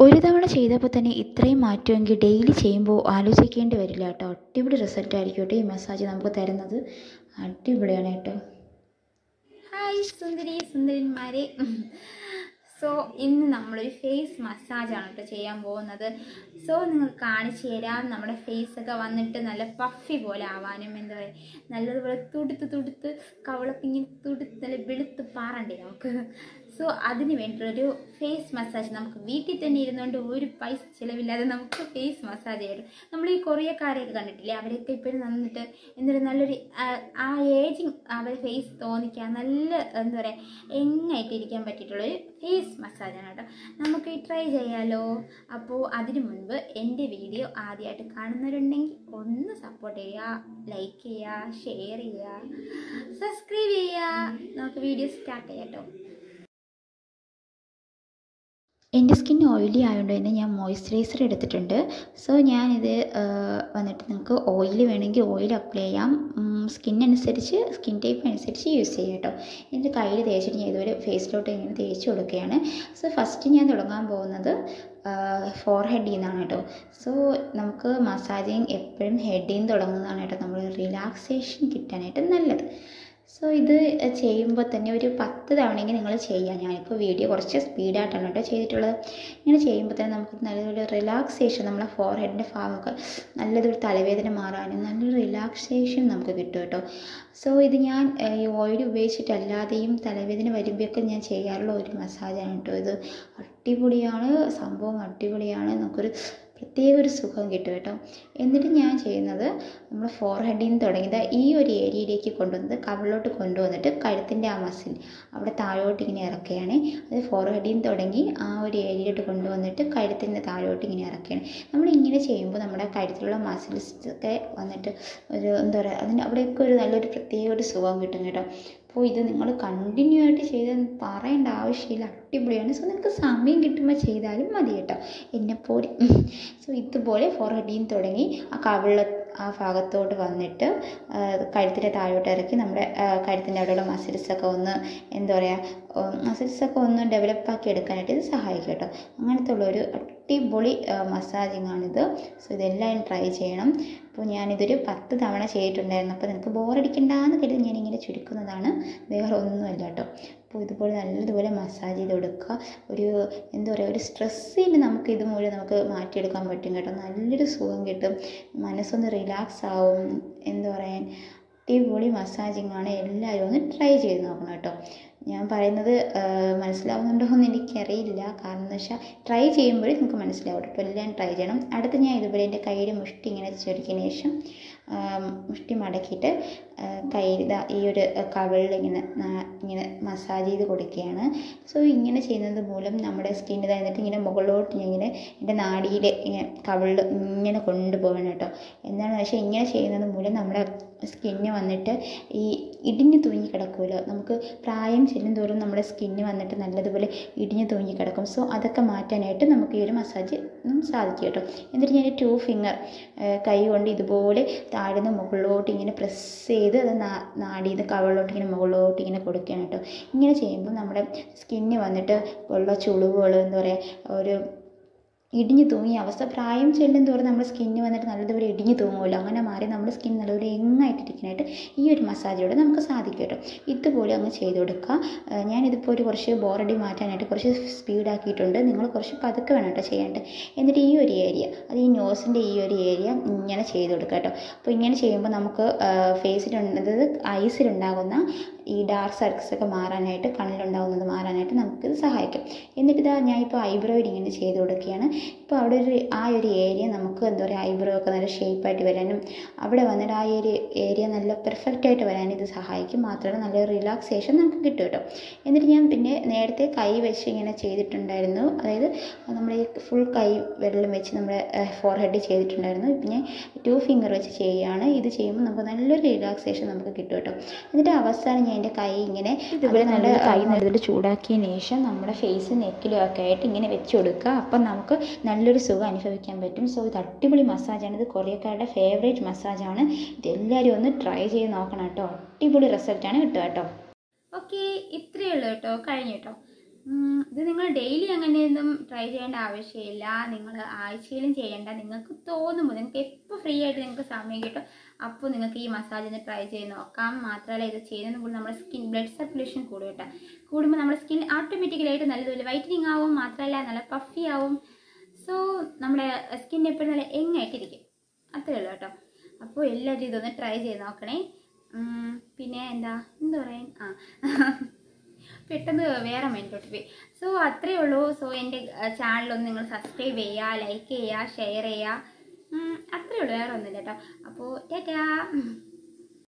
ഒരു തവണ ചെയ്തപ്പോൾ തന്നെ ഇത്രയും മാറ്റമെങ്കിൽ ഡെയിലി ചെയ്യുമ്പോൾ ആലോചിക്കേണ്ടി വരില്ല കേട്ടോ. അടിപൊളി റിസൾട്ട് ആയിരിക്കും കേട്ടോ ഈ മസാജ് നമുക്ക് തരുന്നത്. അടിപൊളിയാണ് കേട്ടോ. ഹായ് സുന്ദരന്മാരെ. സോ ഇന്ന് നമ്മളൊരു ഫേസ് മസാജാണ് കേട്ടോ ചെയ്യാൻ പോകുന്നത്. സോ നിങ്ങൾ കാണിച്ചു തരാം. നമ്മുടെ ഫേസൊക്കെ വന്നിട്ട് നല്ല പഫി പോലെ ആവാനും എന്താ പറയുക, നല്ലതുപോലെ തുടുത്ത് കവളൊക്കെ ഇങ്ങനെ തുടുത്ത് നല്ല വെളുത്ത് പാറണ്ടേ നമുക്ക്. സോ അതിന് വേണ്ടിയിട്ടൊരു ഫേസ് മസാജ് നമുക്ക് വീട്ടിൽ തന്നെ ഇരുന്നുകൊണ്ട് ഒരു പൈസ ചിലവില്ലാതെ നമുക്ക് ഫേസ് മസാജ് ചെയ്യും. നമ്മൾ ഈ കൊറിയക്കാരെയൊക്കെ കണ്ടിട്ടില്ലേ, അവരൊക്കെ ഇപ്പോഴും വന്നിട്ട് എന്താ നല്ലൊരു ആ ഏജിങ് അവരെ ഫേസ് തോന്നിക്കാൻ നല്ല എന്താ പറയുക എങ്ങായിട്ടിരിക്കാൻ പറ്റിയിട്ടുള്ളൊരു ഫേസ് മസാജാണ് കേട്ടോ. നമുക്ക് ട്രൈ ചെയ്യാമല്ലോ. അപ്പോൾ അതിനു മുൻപ് എൻ്റെ വീഡിയോ ആദ്യമായിട്ട് കാണുന്നവരുണ്ടെങ്കിൽ ഒന്ന് സപ്പോർട്ട് ചെയ്യുക, ലൈക്ക് ചെയ്യുക, ഷെയർ ചെയ്യുക, സബ്സ്ക്രൈബ് ചെയ്യുക. നമുക്ക് വീഡിയോ സ്റ്റാർട്ട് ചെയ്യാം കേട്ടോ. എൻ്റെ സ്കിൻ ഓയിലി ആയതുകൊണ്ട് തന്നെ ഞാൻ മോയ്സ്ചറൈസർ എടുത്തിട്ടുണ്ട്. സോ ഞാനിത് വന്നിട്ട് നിങ്ങൾക്ക് ഓയിൽ വേണമെങ്കിൽ ഓയിൽ അപ്ലൈ ചെയ്യാം. സ്കിന്നനുസരിച്ച് സ്കിൻ ടൈപ്പ് അനുസരിച്ച് യൂസ് ചെയ്യാം കേട്ടോ. എൻ്റെ കയ്യിൽ തേച്ചിട്ട് ഞാൻ ഇതുവരെ ഫേസിലോട്ട് ഇങ്ങനെ തേച്ച് കൊടുക്കുകയാണ്. സോ ഫസ്റ്റ് ഞാൻ തുടങ്ങാൻ പോകുന്നത് ഫോർ ഹെഡിൽ നിന്നാണ് കേട്ടോ. സോ നമുക്ക് മസാജിങ് എപ്പോഴും ഹെഡിൽ നിന്ന് തുടങ്ങുന്നതാണ് കേട്ടോ നമ്മൾ റിലാക്സേഷൻ കിട്ടാനായിട്ട് നല്ലത്. സോ ഇത് ചെയ്യുമ്പോൾ തന്നെ ഒരു 10 തവണയെങ്കിൽ നിങ്ങൾ ചെയ്യുക. ഞാനിപ്പോൾ വീഡിയോ കുറച്ച് സ്പീഡായിട്ടാണ് കേട്ടോ ചെയ്തിട്ടുള്ളത്. ഇങ്ങനെ ചെയ്യുമ്പോൾ തന്നെ നമുക്ക് നല്ലൊരു റിലാക്സേഷൻ, നമ്മളെ ഫോർ ഹെഡിൻ്റെ ഭാഗമൊക്കെ നല്ലതൊരു തലവേദന മാറാനും നല്ലൊരു റിലാക്സേഷൻ നമുക്ക് കിട്ടും കേട്ടോ. സോ ഇത് ഞാൻ ഈ ഓയിൽ ഉപയോഗിച്ചിട്ടല്ലാതെയും തലവേദന വരുമ്പോഴൊക്കെ ഞാൻ ചെയ്യാറുള്ള ഒരു മസാജാണ് കേട്ടോ. ഇത് അടിപൊളിയാണ്, സംഭവം അടിപൊളിയാണ്. നമുക്കൊരു പ്രത്യേക ഒരു സുഖം കിട്ടും കേട്ടോ. എന്നിട്ട് ഞാൻ ചെയ്യുന്നത് നമ്മൾ ഫോർ ഹെഡിൽ നിന്ന് തുടങ്ങിയത് ഈ ഒരു ഏരിയയിലേക്ക് കൊണ്ടുവന്നത് കവിളിലോട്ട് കൊണ്ടുവന്നിട്ട് കഴുത്തിൻ്റെ ആ മസിൽ അവിടെ താഴോട്ട് ഇങ്ങനെ ഇറക്കുകയാണ്. അത് ഫോർ ഹെഡിൽ നിന്ന് തുടങ്ങി ആ ഒരു ഏരിയയിലോട്ട് കൊണ്ടുവന്നിട്ട് കഴുത്തിൻ്റെ താഴോട്ട് ഇങ്ങനെ ഇറക്കുകയാണ്. നമ്മളിങ്ങനെ ചെയ്യുമ്പോൾ നമ്മുടെ കഴുത്തിലുള്ള മസിൽസൊക്കെ വന്നിട്ട് ഒരു എന്താ പറയുക, അതിന് അവിടെയൊക്കെ ഒരു നല്ലൊരു പ്രത്യേക ഒരു സുഖം കിട്ടും കേട്ടോ. അപ്പോൾ ഇത് നിങ്ങൾ കണ്ടിന്യൂ ആയിട്ട് ചെയ്തെന്ന് പറയേണ്ട ആവശ്യമില്ല, അടിപൊളിയാണ്. സോ നിങ്ങൾക്ക് സമയം കിട്ടുമ്പോൾ ചെയ്താലും മതി കേട്ടോ, എന്നെപ്പോലെ. സോ ഇതുപോലെ ഫോർ ഹെഡിൽ നിന്ന് തുടങ്ങി ആ ആ ഭാഗത്തോട്ട് വന്നിട്ട് കഴുത്തിൻ്റെ താഴോട്ട് ഇറക്കി നമ്മുടെ കഴുത്തിൻ്റെ അവിടെയുള്ള മസിൽസൊക്കെ ഒന്ന് എന്താ പറയുക, മസിൽസൊക്കെ ഒന്ന് ഡെവലപ്പാക്കി എടുക്കാനായിട്ട് ഇത് സഹായിക്കും കേട്ടോ. അങ്ങനത്തെ ഉള്ളൊരു അടിപൊളി മസാജിങ്ങാണിത്. സോ ഇതെല്ലാം ട്രൈ ചെയ്യണം. അപ്പോൾ ഞാനിതൊരു 10 തവണ ചെയ്തിട്ടുണ്ടായിരുന്നു. അപ്പോൾ നിങ്ങൾക്ക് ബോറടിക്കണ്ടെന്ന് കരുതി ഞാനിങ്ങനെ ചുരുക്കുന്നതാണ്, വേറെ ഒന്നുമല്ല കേട്ടോ. അപ്പോൾ ഇതുപോലെ നല്ലതുപോലെ മസാജ് ചെയ്ത് കൊടുക്കുക. ഒരു എന്താ പറയുക, ഒരു സ്ട്രെസ്സിന് നമുക്ക് ഇത് മുഴുവൻ നമുക്ക് മാറ്റിയെടുക്കാൻ പറ്റും കേട്ടോ. നല്ലൊരു സുഖം കിട്ടും, മനസ്സൊന്ന് റിലാക്സ് ആവും. എന്താ പറയാൻ, അടിപൊളി മസാജിങ്ങാണ്. എല്ലാവരും ഒന്ന് ട്രൈ ചെയ്ത് നോക്കണം കേട്ടോ. ഞാൻ പറയുന്നത് മനസ്സിലാവുന്നുണ്ടോ എന്ന് എനിക്കറിയില്ല, കാരണം എന്ന് വെച്ചാൽ ട്രൈ ചെയ്യുമ്പോഴേ നമുക്ക് മനസ്സിലാവും കേട്ടോ. എല്ലാം ട്രൈ ചെയ്യണം. അടുത്ത് ഞാൻ ഇതുപോലെ എൻ്റെ കയ്യിൽ മുഷ്ടി ഇങ്ങനെ ചുരുക്കിയതിന് ശേഷം മുഷ്ടി മടക്കിയിട്ട് കയ്യിൽ ഈ ഒരു കവിളിൽ ഇങ്ങനെ മസാജ് ചെയ്ത് കൊടുക്കുകയാണ്. സോ ഇങ്ങനെ ചെയ്യുന്നത് മൂലം നമ്മുടെ സ്കിൻ ഇതായിട്ട് ഇങ്ങനെ മുകളിലോട്ട് ഇങ്ങനെ എൻ്റെ നാടിയിൽ ഇങ്ങനെ കവിളിൽ ഇങ്ങനെ കൊണ്ടുപോകണം കേട്ടോ. എന്താണെന്ന് വെച്ചാൽ ഇങ്ങനെ ചെയ്യുന്നത് മൂലം നമ്മുടെ സ്കിന്ന് വന്നിട്ട് ഈ ഇടിഞ്ഞു തൂങ്ങി കിടക്കുമല്ലോ, നമുക്ക് പ്രായം ചെല്ലും തോറും നമ്മുടെ സ്കിന്ന് വന്നിട്ട് നല്ലതുപോലെ ഇടിഞ്ഞു തൂങ്ങി കിടക്കും. സോ അതൊക്കെ മാറ്റാനായിട്ട് നമുക്ക് ഈ ഒരു മസാജ് സാധിക്കും കേട്ടോ. എന്നിട്ട് ഞാൻ 2 ഫിംഗർ കൈ കൊണ്ട് ഇതുപോലെ താഴ്ന്ന് മുകളിലോട്ട് ഇങ്ങനെ പ്രസ് ചെയ്ത് അത് നാടിയിൽ നിന്ന് കവളിലോട്ട് ഇങ്ങനെ മുകളിലോട്ട് ഇങ്ങനെ കൊടുക്കുകയാണ് കേട്ടോ. ഇങ്ങനെ ചെയ്യുമ്പോൾ നമ്മുടെ സ്കിന്ന് വന്നിട്ട് ഉള്ള ചുളിവുകൾ എന്താ പറയുക, ഒരു ഇടിഞ്ഞു തൂങ്ങിയ അവസ്ഥ, പ്രായം ചെല്ലും തോറും നമ്മുടെ സ്കിന്ന് വന്നിട്ട് നല്ലതുപോലെ ഇടിഞ്ഞു തൂങ്ങുമല്ലോ, അങ്ങനെ മാറി നമ്മുടെ സ്കിൻ നല്ലതുപോലെ എങ്ങായിട്ടിരിക്കാനായിട്ട് ഈ ഒരു മസാജിലൂടെ നമുക്ക് സാധിക്കും കേട്ടോ. ഇതുപോലെ അങ്ങ് ചെയ്ത് കൊടുക്കുക. ഞാനിതിപ്പോൾ ഒരു കുറച്ച് ബോറടി മാറ്റാനായിട്ട് കുറച്ച് സ്പീഡാക്കിയിട്ടുണ്ട്. നിങ്ങൾ കുറച്ച് പതുക്കെ വേണം കേട്ടോ ചെയ്യാനായിട്ട്. എന്നിട്ട് ഈ ഒരു ഏരിയ, അത് ഈ നോസിൻ്റെ ഈ ഒരു ഏരിയ ഇങ്ങനെ ചെയ്ത് കൊടുക്കുക കേട്ടോ. അപ്പോൾ ഇങ്ങനെ ചെയ്യുമ്പോൾ നമുക്ക് ഫേസിലുള്ളത് ഐസിലുണ്ടാകുന്ന ഈ ഡാർക്ക് സർക്കിൾസൊക്കെ മാറാനായിട്ട്, കണ്ണിലുണ്ടാകുന്നത് മാറാനായിട്ട് നമുക്കിത് സഹായിക്കും. എന്നിട്ട് ഇതാ ഞാനിപ്പോൾ ഐബ്രോയിൽ ഇങ്ങനെ ചെയ്ത് കൊടുക്കുകയാണ്. ഇപ്പോൾ അവിടെ ആ ഒരു ഏരിയ നമുക്ക് എന്താ പറയുക, ഐബ്രോ ഒക്കെ നല്ല ഷേപ്പായിട്ട് വരാനും അവിടെ വന്നിട്ട് ആ ഒരു ഏരിയ നല്ല പെർഫെക്റ്റായിട്ട് വരാനും ഇത് സഹായിക്കും. മാത്രമല്ല നല്ല റിലാക്സേഷൻ നമുക്ക് കിട്ടും കേട്ടോ. എന്നിട്ട് ഞാൻ പിന്നെ നേരത്തെ കൈ വെച്ച് ഇങ്ങനെ ചെയ്തിട്ടുണ്ടായിരുന്നു, അതായത് നമ്മൾ ഈ ഫുൾ കൈ വെള്ളം വെച്ച് നമ്മുടെ ഫോർ ഹെഡ് ചെയ്തിട്ടുണ്ടായിരുന്നു. ഇപ്പം ഞാൻ 2 ഫിംഗർ വെച്ച് ചെയ്യുകയാണ്. ഇത് ചെയ്യുമ്പോൾ നമുക്ക് നല്ലൊരു റിലാക്സേഷൻ നമുക്ക് കിട്ടും കേട്ടോ. എന്നിട്ട് അവസാനം ഞാൻ എൻ്റെ കൈ ഇങ്ങനെ ഇതുപോലെ നല്ല കൈ നല്ലൊരു ചൂടാക്കിയതിന് ശേഷം നമ്മുടെ ഫേസ് നെക്കിലും ഒക്കെ ആയിട്ട് ഇങ്ങനെ വെച്ച് കൊടുക്കുക. അപ്പം നമുക്ക് നല്ലൊരു സുഖം അനുഭവിക്കാൻ പറ്റും. സോ ഇത് അടിപൊളി മസാജാണ്. ഇത് കൊറിയക്കാരുടെ ഫേവറേറ്റ് മസാജാണ്. ഇതെല്ലാവരും ഒന്ന് ട്രൈ ചെയ്ത് നോക്കണം കേട്ടോ. അടിപൊളി റിസൾട്ടാണ് കിട്ടുക കേട്ടോ. ഓക്കെ, ഇത്രയേ ഉള്ളൂ കേട്ടോ, കഴിഞ്ഞു കേട്ടോ. ഇത് നിങ്ങൾ ഡെയിലി അങ്ങനെയൊന്നും ട്രൈ ചെയ്യേണ്ട ആവശ്യമില്ല. നിങ്ങൾ ആഴ്ചയിലും ചെയ്യേണ്ട. നിങ്ങൾക്ക് തോന്നുമ്പോൾ, നിങ്ങൾക്ക് എപ്പോൾ ഫ്രീ ആയിട്ട് നിങ്ങൾക്ക് സമയം കിട്ടും അപ്പോൾ നിങ്ങൾക്ക് ഈ മസാജ് ഒന്ന് ട്രൈ ചെയ്ത് നോക്കാം. മാത്രമല്ല ഇത് ചെയ്യുന്നത് കൂടി നമ്മുടെ സ്കിൻ ബ്ലഡ് സർക്കുലേഷൻ കൂടും കേട്ടോ. കൂടുമ്പോൾ നമ്മുടെ സ്കിൻ ഓട്ടോമാറ്റിക്കലായിട്ട് നല്ലതുപോലെ വൈറ്റനിങ് ആവും. മാത്രമല്ല നല്ല പഫി ആവും. സോ നമ്മുടെ സ്കിൻ എപ്പോഴും നല്ല എങ്ങായിട്ടിരിക്കും. അത്രയേ ഉള്ളൂ കേട്ടോ. അപ്പോൾ എല്ലാവരും ഇതൊന്ന് ട്രൈ ചെയ്ത് നോക്കണേ. പിന്നെ എന്താ പറയാൻ, പെട്ടെന്ന് വേറെ മൈൻഡോട്ട് പോയി. സോ അത്രയേ ഉള്ളൂ. സോ എൻ്റെ ചാനലൊന്ന് നിങ്ങൾ സബ്സ്ക്രൈബ് ചെയ്യുക, ലൈക്ക് ചെയ്യുക, ഷെയർ ചെയ്യുക. അത്രയേ ഉള്ളൂ, വേറെ ഒന്നുമില്ല കേട്ടോ. അപ്പോൾ ടാറ്റാ.